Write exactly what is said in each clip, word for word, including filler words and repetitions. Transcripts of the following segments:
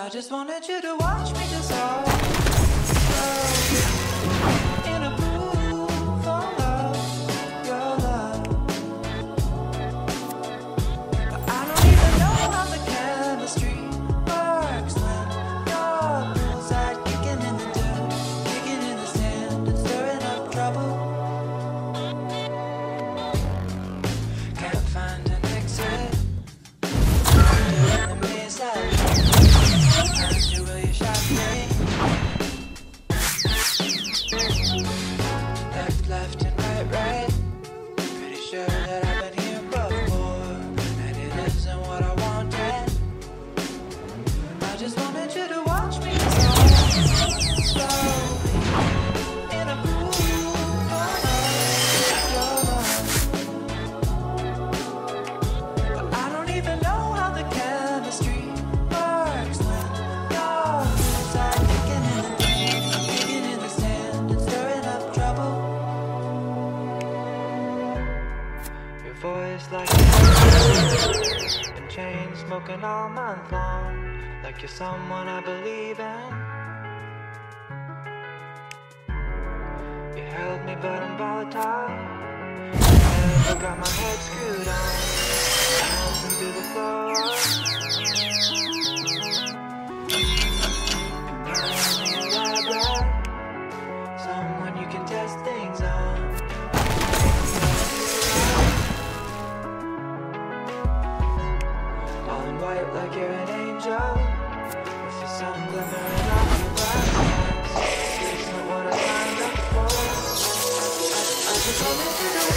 I just wanted you to watch me dissolve in a pool full of your love. But I don't even know how the chemistry works when your poolside kicking in the dirt, kicking in the sand and stirring up trouble. Can't find an exit. The maze that you will you shot me. Left, left and right, right. Pretty sure that I've been here before, and it isn't what I wanted. I just wanted you to watch me dissolve slowly in a pool of your love. But I don't even know how the chemistry works when your inside kicking in the dirt, kicking in the sand and stirring up trouble. Your voice like a been chain smoking all month long, like you're someone I believe in. You held me but I'm volatile. Never got my head screwed on, dancing through the floor. Empowering me elaborate, someone you can test things on. All in white like you're an angel, with the sun glimmering off your black eyes. It's not what I signed up for. I, I just wanted you to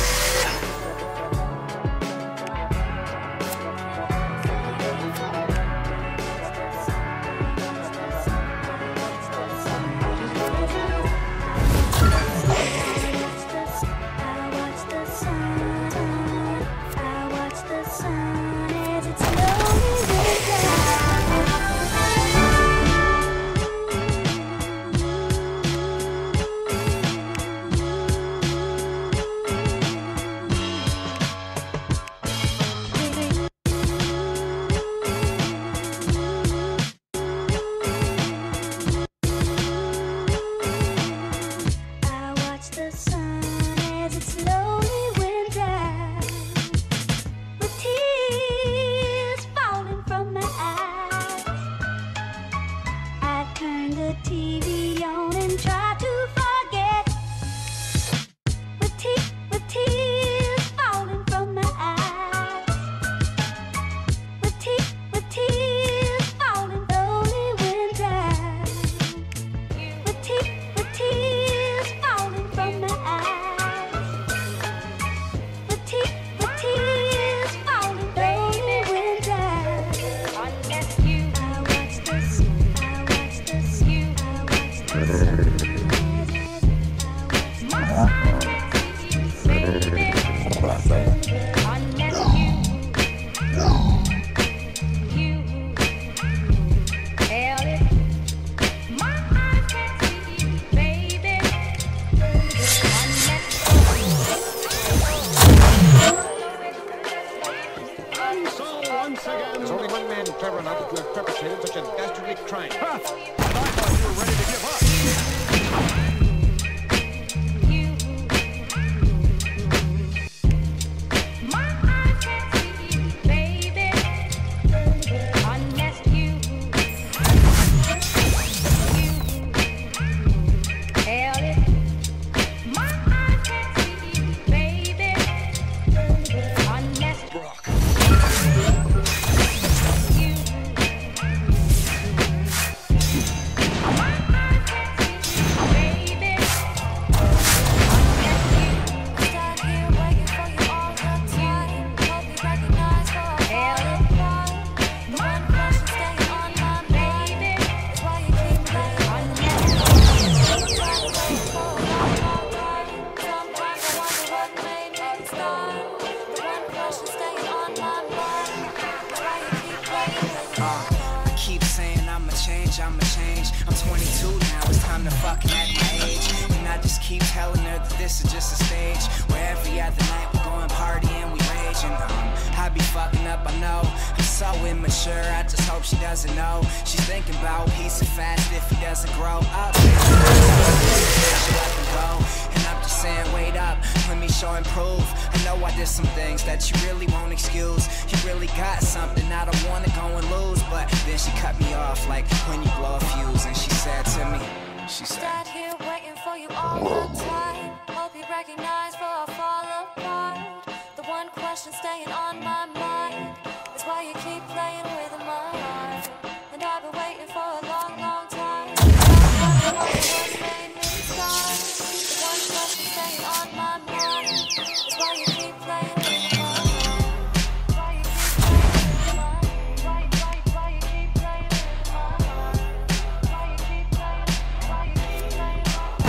There's only one man clever enough to have perpetrated such a dastardly crime. Ha! I thought you were ready to give up. I'ma change. I'm twenty-two now, it's time to fucking at my age. And I just keep telling her that this is just a stage, where every other night we're going party and we rage. And um, I be fucking up, I know. I'm so immature, I just hope she doesn't know. She's thinking about peace and fast if he doesn't grow up. She let him go, and I'm just saying, wait up, let me show and prove. I know I did some things that you really won't excuse. You really got something, I don't wanna go and lose. But then she cut me off like when you blow a fuse, and she said to me, she said, Sat here waiting for you all the time. Hope you recognize before I fall apart. The one question staying on my mind is why you keep playing with my heart. And I've been waiting for a long, long time. What made me start? The one question staying on my mind is why you keep playing with my heart. Why you keep playing with my heart? Why, why, why you keep playing with my heart? Why you keep playing? Why you keep playing my heart?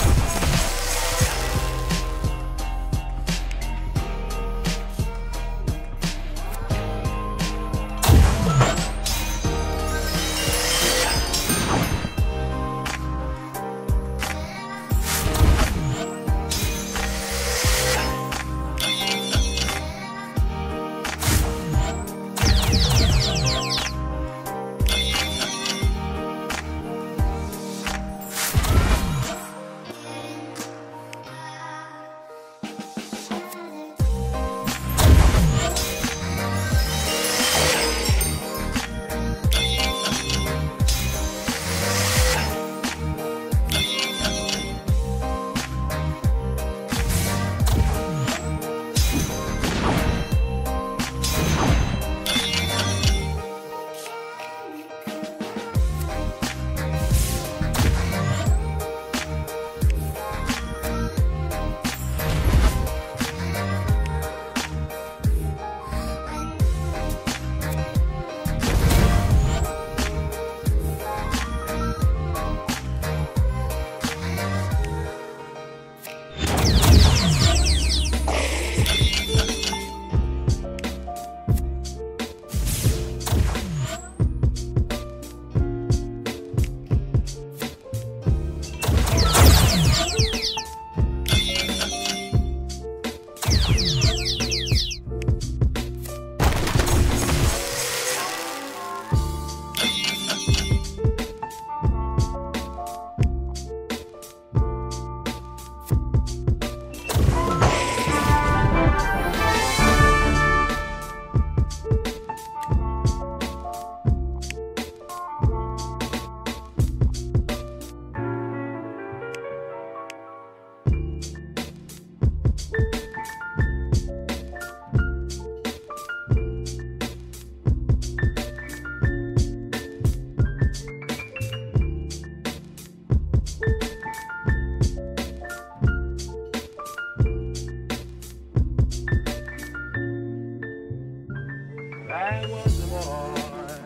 I was a boy,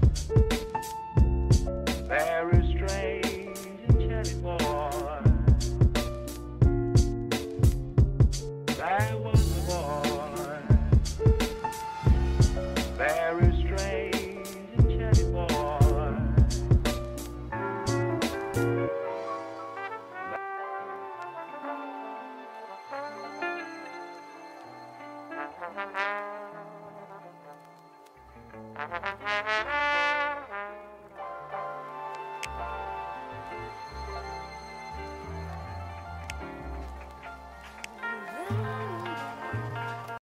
very strange and chatty boy. I was a boy, very strange and chatty boy. Thank you.